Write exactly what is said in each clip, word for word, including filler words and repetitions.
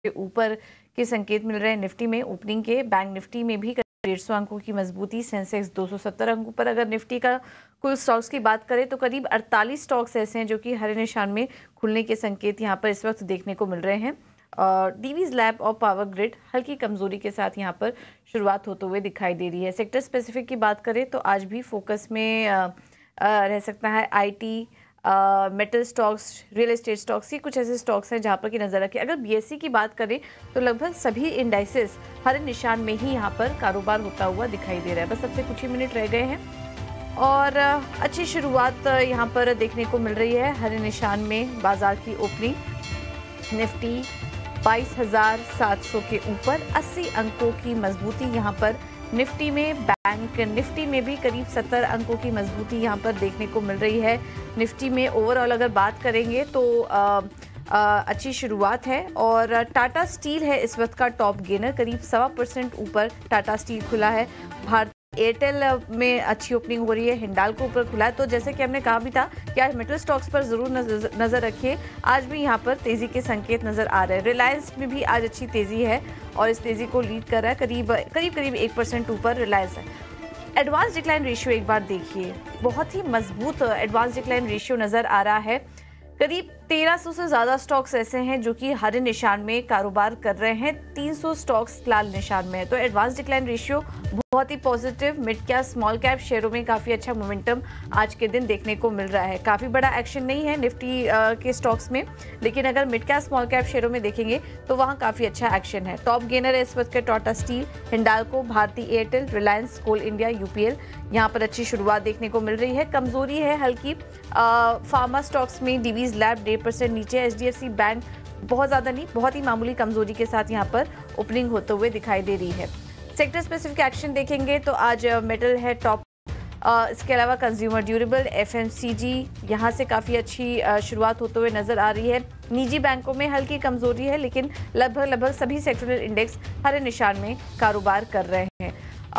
के ऊपर के संकेत मिल रहे हैं। निफ्टी में ओपनिंग के बैंक निफ्टी में भी डेढ़ सौ अंकों की मजबूती, सेंसेक्स दो सौ सत्तर अंकों पर। अगर निफ्टी का कुल स्टॉक्स की बात करें तो करीब अड़तालीस स्टॉक्स ऐसे हैं जो कि हरे निशान में खुलने के संकेत यहाँ पर इस वक्त देखने को मिल रहे हैं। और डीवीज लैब और पावर ग्रिड हल्की कमजोरी के साथ यहाँ पर शुरुआत होते हुए दिखाई दे रही है। सेक्टर स्पेसिफिक की बात करें तो आज भी फोकस में आ, आ, रह सकता है IT, metal stocks, real estate stocks, ये कुछ ऐसे स्टॉक्स हैं जहाँ पर की नज़र रखें। अगर बीएसई की बात करें तो लगभग सभी इंडाइसेस हरे निशान में ही यहाँ पर कारोबार होता हुआ दिखाई दे रहा है। बस अब से कुछ ही मिनट रह गए हैं और अच्छी शुरुआत यहाँ पर देखने को मिल रही है। हरे निशान में बाजार की ओपनिंग, निफ्टी बाईस हजार सात सौ के ऊपर, अस्सी अंकों की मजबूती यहाँ पर निफ्टी में। बैंक निफ्टी में भी करीब सत्तर अंकों की मजबूती यहाँ पर देखने को मिल रही है। निफ्टी में ओवरऑल अगर बात करेंगे तो आ, आ, अच्छी शुरुआत है। और टाटा स्टील है इस वक्त का टॉप गेनर, करीब सवा परसेंट ऊपर टाटा स्टील खुला है। भारत एयरटेल में अच्छी ओपनिंग हो रही है, हिंडाल्को ऊपर खुला है। तो जैसे कि हमने कहा भी था कि आज मेटल स्टॉक्स पर जरूर नजर रखिए, आज भी यहाँ पर तेजी के संकेत नजर आ रहे हैं। रिलायंस में भी आज अच्छी तेजी है और इस तेजी को लीड कर रहा है, करीब करीब करीब एक परसेंट ऊपर रिलायंस है। एडवांस डिक्लाइन रेशियो एक बार देखिए, बहुत ही मजबूत एडवांस डिक्लाइन रेशियो नजर आ रहा है। करीब तेरह सौ से ज्यादा स्टॉक्स ऐसे हैं जो कि हरे निशान में कारोबार कर रहे हैं, तीन सौ स्टॉक्स लाल निशान में है। तो एडवांस डिक्लाइन रेशियो बहुत ही positive. Mid cap small cap शेयरों में काफी अच्छा मोमेंटम आज के दिन देखने को मिल रहा है। काफी बड़ा एक्शन नहीं है निफ्टी के स्टॉक्स में, लेकिन अगर मिड कैप स्मॉल कैप शेयरों में देखेंगे तो वहां काफी अच्छा एक्शन है। टॉप गेनर है इस वक्त के Tata steel, Hindalco, Bharti Airtel, Reliance, coal India, UPL. यहाँ पर अच्छी शुरुआत देखने को मिल रही है। कमजोरी है हल्की फार्मा स्टॉक्स में, डीवीज लैब डेढ़ परसेंट नीचे, एचडीएफसी बैंक बहुत ज्यादा नहीं, बहुत ही मामूली कमजोरी के साथ यहाँ पर ओपनिंग होते हुए दिखाई दे रही है। सेक्टर स्पेसिफिक एक्शन देखेंगे तो आज मेटल है टॉप, इसके अलावा कंज्यूमर ड्यूरेबल, एफएमसीजी, यहाँ से काफ़ी अच्छी शुरुआत होते हुए नजर आ रही है। निजी बैंकों में हल्की कमजोरी है, लेकिन लगभग लगभग सभी सेक्टोरल इंडेक्स हरे निशान में कारोबार कर रहे हैं।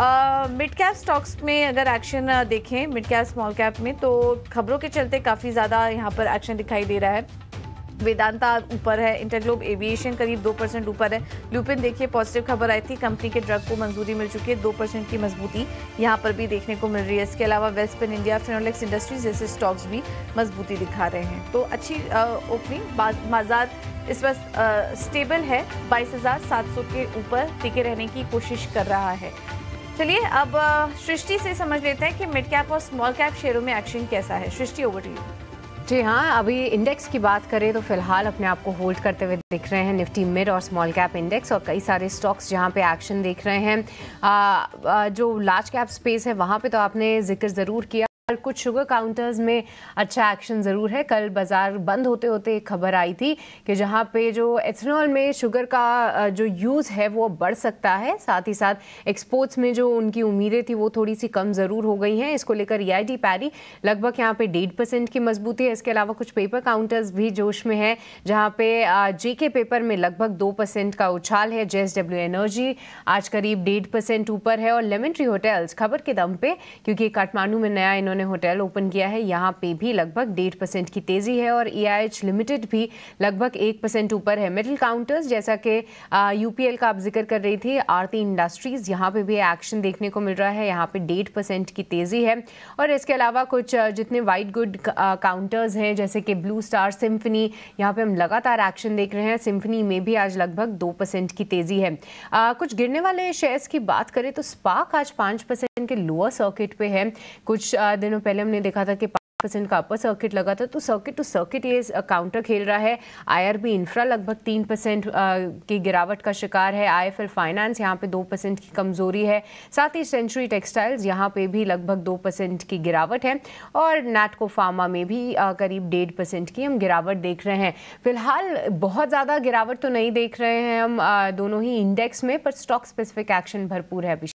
मिड कैप स्टॉक्स में अगर एक्शन देखें, मिड कैप स्मॉल कैप में, तो खबरों के चलते काफ़ी ज़्यादा यहाँ पर एक्शन दिखाई दे रहा है। वेदांता ऊपर है, इंटरग्लोब एविएशन करीब दो परसेंट ऊपर है। लुपिन देखिए पॉजिटिव खबर आई थी, कंपनी के ड्रग को मंजूरी मिल चुकी है, दो परसेंट की मजबूती यहाँ पर भी देखने को मिल रही है। इसके अलावा वेस्टर्न इंडिया, फिनोलेक्स इंडस्ट्रीज जैसे स्टॉक्स भी मजबूती दिखा रहे हैं। तो अच्छी ओपनिंग, बाजार इस वक्त स्टेबल है, बाईस हजार सात सौ के ऊपर टिके रहने की कोशिश कर रहा है। चलिए अब सृष्टि से समझ लेते हैं कि मिड कैप और स्मॉल कैप शेयरों में एक्शन कैसा है। Srishti, over to you. जी हाँ, अभी इंडेक्स की बात करें तो फिलहाल अपने आप को होल्ड करते हुए दिख रहे हैं निफ्टी मिड और स्मॉल कैप इंडेक्स, और कई सारे स्टॉक्स जहाँ पे एक्शन देख रहे हैं। आ, आ, जो लार्ज कैप स्पेस है वहाँ पे तो आपने जिक्र ज़रूर किया, कुछ शुगर काउंटर्स में अच्छा एक्शन ज़रूर है। कल बाजार बंद होते होते एक खबर आई थी कि जहाँ पे जो एथेनॉल में शुगर का जो यूज़ है वो बढ़ सकता है, साथ ही साथ एक्सपोर्ट्स में जो उनकी उम्मीदें थी वो थोड़ी सी कम ज़रूर हो गई हैं। इसको लेकर ईआईटी पैरी लगभग यहाँ पे डेढ़ परसेंट की मजबूती है। इसके अलावा कुछ पेपर काउंटर्स भी जोश में है, जहाँ पे जेके पेपर में लगभग दो परसेंट का उछाल है। जेएसडब्ल्यू एनर्जी आज करीब डेढ़ परसेंट ऊपर है। और लेमन ट्री होटल्स खबर के दम पे, क्योंकि काठमांडू में नया इन्होंने होटल ओपन किया है, यहाँ पे भी लगभग डेढ़ परसेंट की तेजी है। और ईआईएच लिमिटेड भी लगभग एक परसेंट ऊपर है। मिडिल काउंटर्स जैसा कि यूपीएल का आप जिक्र कर रही थी, आरती इंडस्ट्रीज, यहाँ पे भी एक्शन देखने को मिल रहा है, यहाँ पे डेढ़ परसेंट की तेजी है। और इसके अलावा कुछ जितने वाइट गुड काउंटर्स हैं जैसे कि ब्लू स्टार, सिम्फनी, यहाँ पे हम लगातार एक्शन देख रहे हैं। सिम्फनी में भी आज लगभग दो परसेंट की तेजी है। आ, कुछ गिरने वाले शेयर्स की बात करें तो स्पार्क आज पाँच परसेंट के लोअर सर्किट पे है। कुछ दिनों पहले हमने देखा था कि पाँच परसेंट का अपर सर्किट लगा था, तो सर्किट टू सर्किट ये काउंटर खेल रहा है। आईआरबी इंफ्रा लगभग तीन परसेंट की गिरावट का शिकार है। आईएफएल फाइनेंस यहाँ पे दो परसेंट की कमजोरी है। साथ ही सेंचुरी टेक्सटाइल्स यहाँ पे भी लगभग दो परसेंट की गिरावट है। और नैटको फार्मा में भी करीब डेढ़ परसेंट की हम गिरावट देख रहे हैं। फिलहाल बहुत ज़्यादा गिरावट तो नहीं देख रहे हैं हम दोनों ही इंडेक्स में, पर स्टॉक स्पेसिफिक एक्शन भरपूर है।